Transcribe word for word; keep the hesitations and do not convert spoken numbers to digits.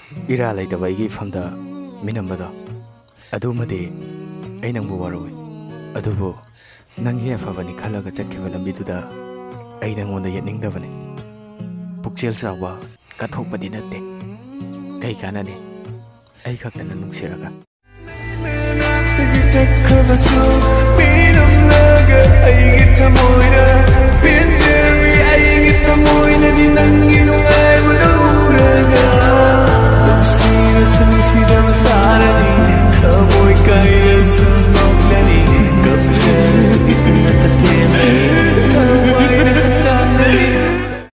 era ꯂꯩꯇꯕ ꯑꯩꯒꯤ ꯏꯐꯝꯗ ꯃꯤꯅꯝꯕꯗꯣ ꯑꯗꯨꯃꯗꯤ ꯑꯩ ꯅꯪꯕꯨ ꯋꯥꯔꯧꯏ ꯑꯗꯨꯕꯨ ꯅꯪꯒꯤ ꯑꯐꯕꯅꯤ ꯈꯜꯂꯒ ꯆꯠꯈꯤꯕ ꯂꯝꯕꯤꯗꯨꯗ ꯑꯩ ꯅꯪꯉꯣꯟꯗ ꯌꯦꯠꯅꯤꯡꯗꯕꯅꯤ ꯄꯨꯛꯆꯦꯜ ꯆꯥꯎꯕ ꯀꯠꯊꯣꯛꯄꯗꯤ ꯅꯠꯇꯦ ꯀꯩ ꯀꯥꯟꯅꯅꯤ ꯑꯩ ꯈꯛꯇꯅ ꯅꯨꯡꯁꯤꯔꯒ ꯆꯠꯈ꯭ꯔꯕꯁꯨ ꯃꯤꯅꯝꯂꯒ ꯑꯩꯒꯤ ꯊꯃꯣꯏ